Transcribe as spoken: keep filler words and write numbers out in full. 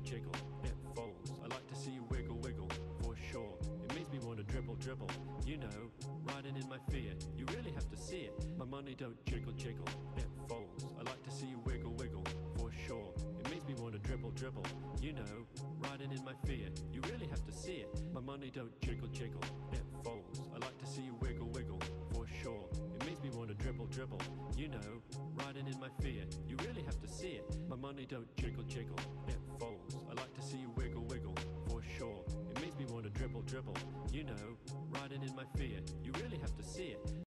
jiggle, it folds. I like to see you wiggle, wiggle, for sure. It makes me wanna dribble, dribble, you know, riding in my Fiat. You really have to see it. My money don't jiggle, jiggle, it folds. I like to see you wiggle, wiggle, for sure. It makes me wanna dribble, dribble, you know, riding in my Fiat. You really have to see it. My money don't jiggle, jiggle, it folds. I like to see you wiggle, wiggle, for sure. It makes me wanna dribble, dribble, you know, riding in my Fiat. You really have to see it. My money don't jiggle, jiggle, it folds. I like to see you wiggle, wiggle, for sure. It makes me wanna dribble, dribble, you know, riding in my Fiat. You really have to see it.